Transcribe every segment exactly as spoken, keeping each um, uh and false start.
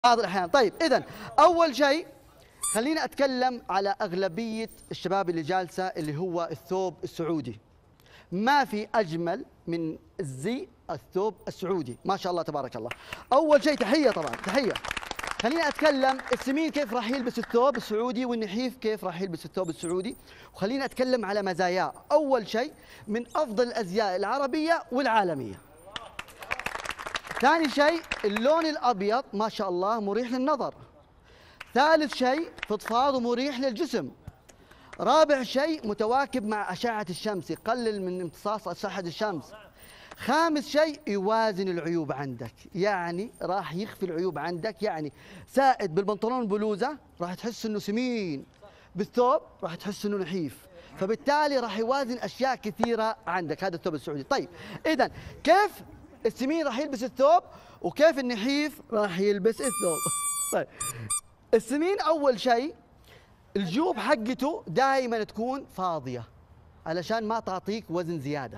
بعض الأحيان. طيب إذا أول شيء خلينا أتكلم على أغلبية الشباب اللي جالسة، اللي هو الثوب السعودي. ما في أجمل من الزي الثوب السعودي، ما شاء الله تبارك الله. أول شيء تحية، طبعا تحية. خلينا أتكلم السمين كيف راح يلبس الثوب السعودي، والنحيف كيف راح يلبس الثوب السعودي، وخلينا أتكلم على مزاياه. أول شيء من أفضل الأزياء العربية والعالمية. ثاني شيء اللون الأبيض ما شاء الله مريح للنظر. ثالث شيء فضفاض ومريح للجسم. رابع شيء متواكب مع أشعة الشمس، يقلل من امتصاص أشعة الشمس. خامس شيء يوازن العيوب عندك، يعني راح يخفي العيوب عندك. يعني سائد بالبنطلون والبلوزة راح تحس انه سمين، بالثوب راح تحس انه نحيف، فبالتالي راح يوازن اشياء كثيرة عندك. هذا الثوب السعودي. طيب اذا كيف السمين راح يلبس الثوب وكيف النحيف راح يلبس الثوب؟ طيب السمين اول شيء الجيوب حقته دائما تكون فاضية علشان ما تعطيك وزن زيادة.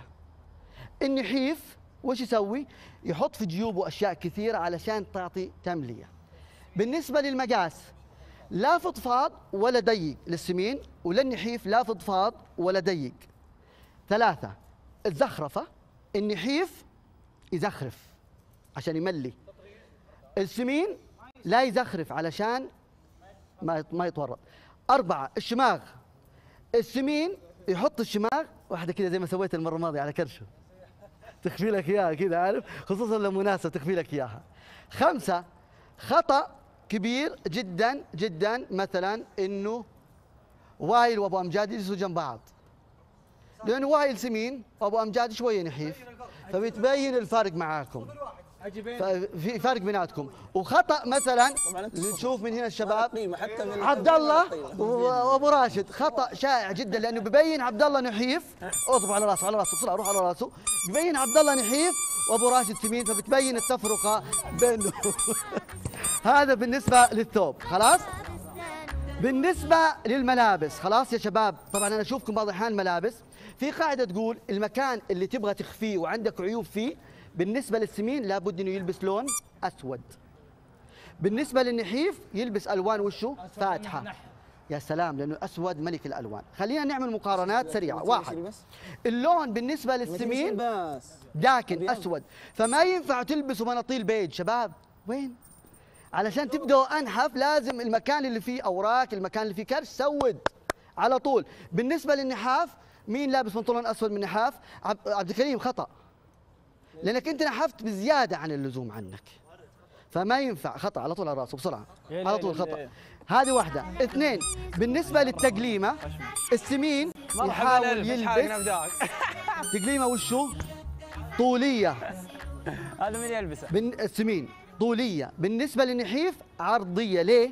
النحيف وش يسوي؟ يحط في جيوبه اشياء كثيره علشان تعطي تمليه. بالنسبه للمقاس لا فضفاض ولا ضيق للسمين، وللنحيف لا فضفاض ولا ضيق. ثلاثه الزخرفه، النحيف يزخرف عشان يملي، السمين لا يزخرف علشان ما ما يتورط. اربعه الشماغ، السمين يحط الشماغ واحده كذا زي ما سويت المره الماضيه على كرشه، تخفي لك اياها كذا، عارف، خصوصا لو مناسب تخفي لك اياها. خمسه خطا كبير جدا جدا، مثلا انه وايل وابو امجاد يجلسوا جنب بعض، لانه وايل سمين وابو امجاد شويه نحيف، فبتبين الفرق معاكم، في فرق بيناتكم. وخطا مثلا نشوف من هنا الشباب عبد الله وابو راشد، خطا شائع جدا، لانه ببين عبد الله نحيف، اضرب على راسه على راسه بسرعه روح على راسه، ببين عبد الله نحيف وابو راشد سمين، فبتبين التفرقه بينه. هذا بالنسبه للثوب. خلاص بالنسبه للملابس، خلاص يا شباب، طبعا انا اشوفكم بعض الاحيان ملابس في قاعده تقول المكان اللي تبغى تخفيه وعندك عيوب فيه، بالنسبة للسمين لابد انه يلبس لون اسود. بالنسبة للنحيف يلبس الوان وشه فاتحة. يا سلام، لانه اسود ملك الالوان. خلينا نعمل مقارنات سريعة. واحد، اللون بالنسبة للسمين داكن اسود، فما ينفع تلبسوا مناطيل بيج. شباب وين؟ علشان تبدأوا انحف لازم المكان اللي فيه اوراق، المكان اللي فيه كرش سود على طول. بالنسبة للنحاف مين لابس بنطلون اسود من نحاف؟ عبد الكريم، خطأ، لانك انت نحفت بزياده عن اللزوم عنك، فما ينفع، خطا على طول على راسه بسرعه على طول خطا. هذه واحده. اثنين بالنسبه للتقليمه، السمين يحاول يلبس تقليمه وشه طوليه، هذا من يلبسه؟ السمين طوليه. بالنسبه للنحيف عرضيه. ليه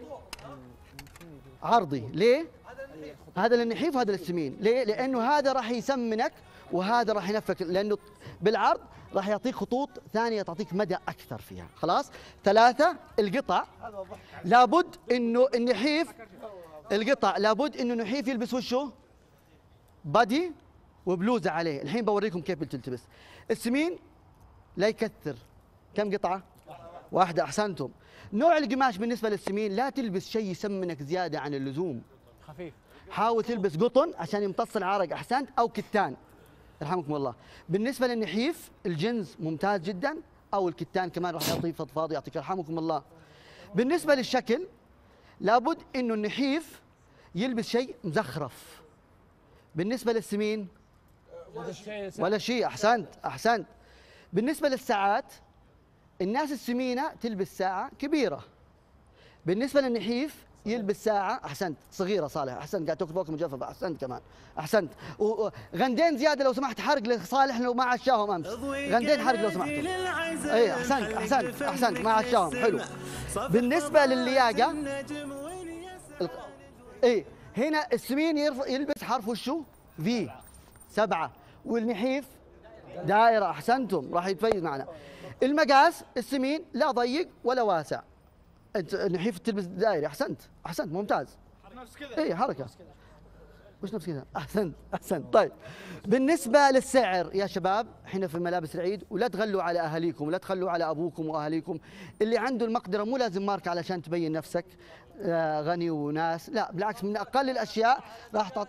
عرضي؟ ليه؟ هذا للنحيف وهذا للسمين. ليه؟ لانه هذا راح يسمنك وهذا راح ينفك، لانه بالعرض راح يعطيك خطوط ثانيه تعطيك مدى اكثر فيها. خلاص. ثلاثه القطع، لابد انه النحيف القطع لابد انه النحيف يلبس وشه بادي وبلوزه عليه. الحين بوريكم كيف بتلتبس. السمين لا يكثر. كم قطعه؟ واحده. احسنتم. نوع القماش بالنسبه للسمين لا تلبس شيء يسمنك زياده عن اللزوم، خفيف. حاول تلبس قطن عشان يمتص العرق، احسنت، او كتان، يرحمكم الله. بالنسبه للنحيف الجنز ممتاز جدا، او الكتان كمان راح يعطيه فضفاض يعطيك يرحمكم الله. بالنسبه للشكل لابد انه النحيف يلبس شيء مزخرف. بالنسبه للسمين ولا شيء. احسنت احسنت. بالنسبه للساعات الناس السمينه تلبس ساعه كبيره، بالنسبه للنحيف يلبس ساعة أحسنت صغيرة. صالح أحسنت، قاعد تاكل فوق مجففة. أحسنت كمان أحسنت. وغندين زيادة لو سمحت، حرق لصالح لو ما عشاهم أمس، غندين حرق لو سمحتوا. أي أحسنت أحسنت أحسنت ما عشاهم. حلو. بالنسبة للياقة أي هنا السمين يلبس حرف وشه في سبعة، والنحيف دائرة. أحسنتم، راح يتفيز معنا. المقاس السمين لا ضيق ولا واسع، انت النحيف تلبس دائري. احسنت احسنت ممتاز. اي حركه مش نفس كذا. احسنت احسنت. طيب بالنسبه للسعر يا شباب، احنا في ملابس العيد، ولا تغلوا على اهاليكم ولا تخلوا على ابوكم واهاليكم. اللي عنده المقدره مو لازم ماركه علشان تبين نفسك آه غني وناس، لا بالعكس، من اقل الاشياء راح تعط.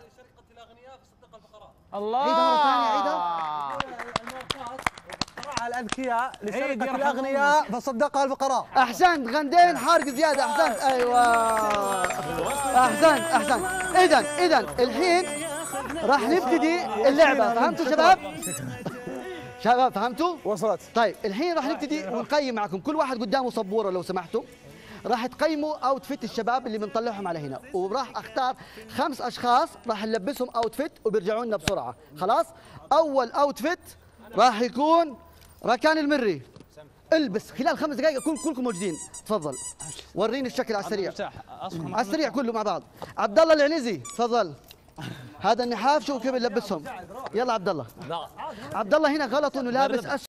الله. عيدها مره ثانيه، عيدها. على الاذكياء لسرقه الاغنياء فصدقها الفقراء. احسنت، غندين حارق زياده. احسنت، ايوه احسنت احسنت. اذا اذا الحين راح نبتدي اللعبه. فهمتوا شباب؟ شباب فهمتوا؟ وصلت. طيب الحين راح نبتدي ونقيم معكم، كل واحد قدامه سبوره لو سمحتوا. راح تقيموا اوتفيت الشباب اللي بنطلعهم على هنا، وراح اختار خمس اشخاص راح نلبسهم اوتفيت وبيرجعوا لنا بسرعه. خلاص؟ اول اوتفيت راح يكون ركان المري. البس خلال خمس دقائق كل كلكم موجودين. تفضل وريني الشكل على السريع. على السريع كله مع بعض. عبد الله العنزي تفضل. هذا النحاف شوف كيف نلبسهم. يلا عبد الله. عبد الله هنا غلط انه لابس